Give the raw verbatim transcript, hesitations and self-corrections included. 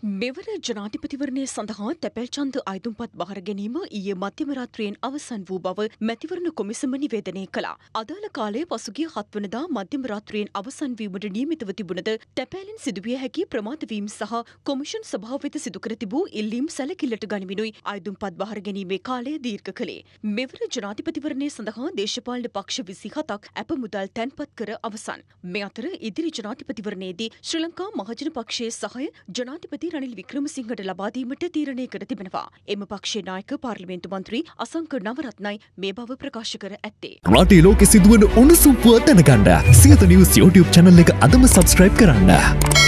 මෙවර ජනාධිපතිවරණය සඳහා තැපැල් ඡන්ද අයදුම්පත් බහර ගැනීම ඊයේ මධ්‍යම රාත්‍රියෙන් අවසන් වූ බව මැතිවරණ කොමිසම නිවේදනය කළා. අදාළ කාලයේ පසුගිය හත් වනදා මධ්‍යම රාත්‍රියෙන් අවසන් වීමට නියමිතව තිබුණද තැපැලෙන් සිදුවිය හැකි ප්‍රමාද වීම සහ කොමිෂන් සභාව වෙත සිදු කර තිබූ ඉල්ලීම් සැලකිල්ලට ගනිමිනුයි අයදුම්පත් බහර ගැනීමේ කාලය දීර්ඝ කළේ. මෙවර ජනාධිපතිවරණය සඳහා දේශපාලන පක්ෂ විසිහතක් අප මුදල් තැන්පත් කර අවසන්. මේ අතර ඉදිරි ජනාධිපතිවරණයේදී ශ්‍රී ලංකා මහජන පක්ෂයේ සහාය ජනාධිපති රනිල් වික්‍රමසිංහට ලබා දීමට තීරණය කර තිබෙනවා. එම පක්ෂයේ නායක පාර්ලිමේන්තු මන්ත්‍රී අසංක නවරත්නයි මේ බව ප්‍රකාශ කර ඇත්තේ. රටේ ලෝකෙ සිදුවන උණුසුම් පුවත් දැනගන්න සියත නිවුස් YouTube channel එක අදම subscribe කරන්න.